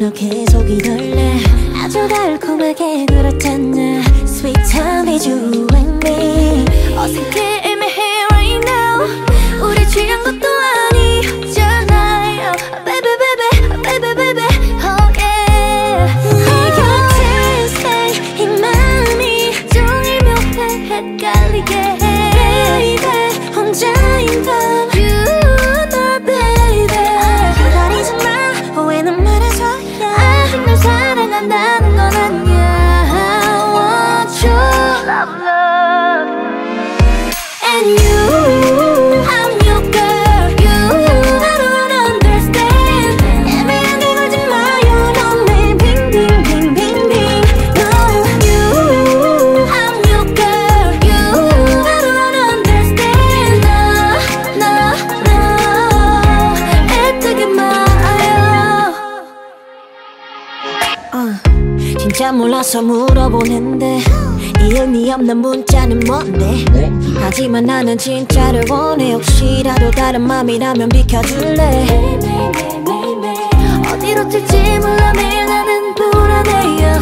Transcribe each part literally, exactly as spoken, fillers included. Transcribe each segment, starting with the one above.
너 계속 이럴래 아주 달콤하게 그렇잖아 Sweet time is you and me 어색해 애매해 right now 우리 취한 것도 아니었잖아요 Baby baby baby baby oh yeah 네 곁에 stay 이 맘이 종일 묘해 헷갈리게 해 Baby 혼자인 밤 You 널 baby 기다리지 마 후회는 말아줘야 아직 널 사랑한다는 건 아니야 I want your love love And you I'm your girl You I don't understand 애매하게 걸지 마요 넌 내 빙빙빙빙빙 No you I'm your girl You I don't understand No no no 애타게 마요 uh, 진짜 몰라서 물어보는데 이 의미 없는 문자는 뭔데 하지만 나는 진짜를 원해 혹시라도 다른 맘이라면 비켜줄래 어디로 튈지 몰라 매일 나는 불안해요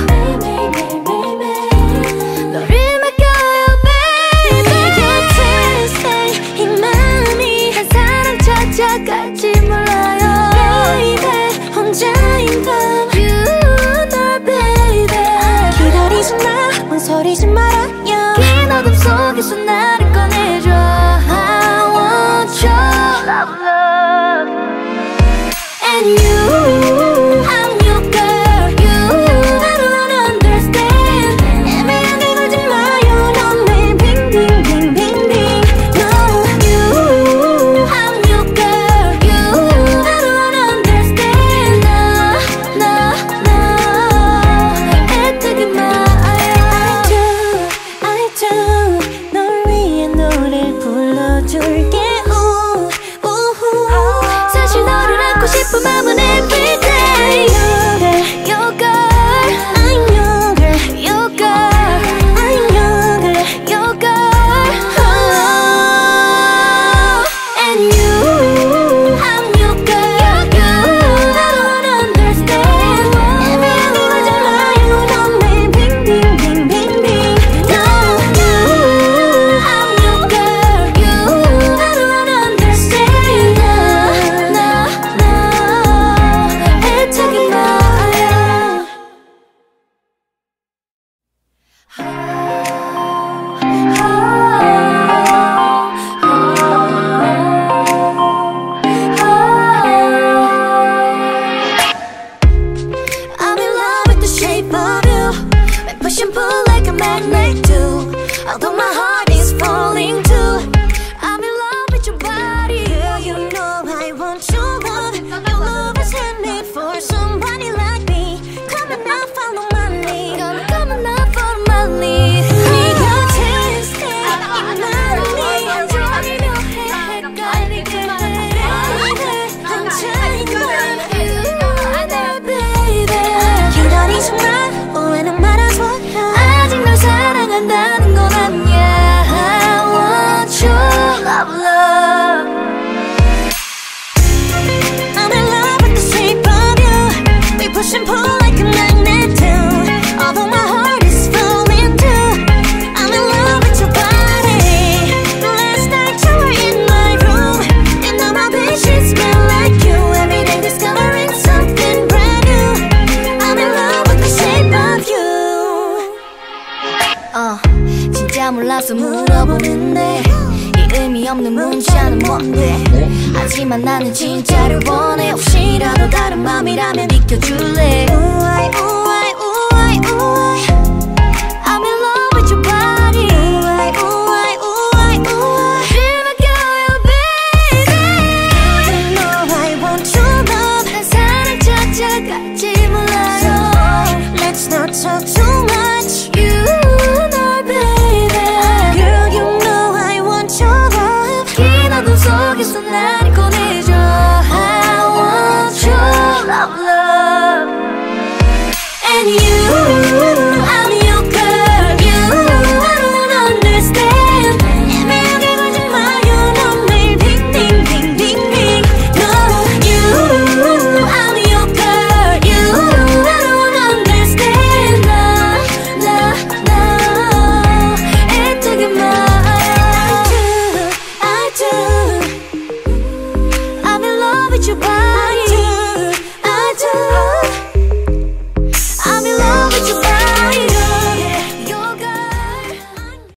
너를 맡겨요 baby 내 곁에 stay 이 맘이 한 사람 찾아갈지 몰라요 baby 혼자인 밤 You 널 baby 기다리지 마 망설이지 말아요 긴 어둠 속에서 나를 꺼내줘 I want your love love And you I'm your girl You I don't understand 애매하게 걸지 마요 넌 내 빙빙빙빙빙 No you I'm your girl You I don't understand No no no 애타게 마요 I do I do 널 위해 노래를 불러줄게 우, 우후 사실 너를 안고 싶은 맘은 everyday Your girl I'm your girl Your girl I'm your girl Your girl oh. And you I'm your girl You I don't understand 애매하게 걸지 마요 넌 내 빙빙빙빙빙 No you I'm your girl You I don't understand No no no 애타게 마요 I'm in love with the shape of you We push and pull like a magnet do Although my heart is falling too I'm in love with your body Girl, you know I want your love Your love is handmade for somebody like me Come and now follow my lead Come, come and now follow my lead 네 곁에 stay 이 맘이 종일 묘해 헷갈리게 해 Baby 혼자인 밤 You 널 baby 기다리지 마 후회는 말아줘야 아직 널 사랑한다는 건 아니야 I want your love love I'm in love with the shape of you We push and pull like a magnet do Although my heart is falling too I'm in love with your body Last night you were in my room And now my bedsheets smell like you Every day discovering something brand new I'm in love with the shape of you 어, 진짜 몰라서 물어보는데 이 의미 없는 문자는 뭔데 하지만 나는 진짜를 원해 혹시라도 다른 맘이라면 비켜줄래 우아이 우아이 우아이 우아이 I'm in love with your body 우아이 우아이 우아이 우아이 늘 맡겨요 baby You know I want your love 난 사랑 찾아갈지 몰라요 Let's not talk too much You 널 baby Girl you know I want your love 긴 어둠 속에서 나를 꺼내줘 I want your love love And you I'm your girl You I don't understand 애매하게 걸지 마요 넌 매일 빙빙빙빙빙 No you I'm your girl You with your body.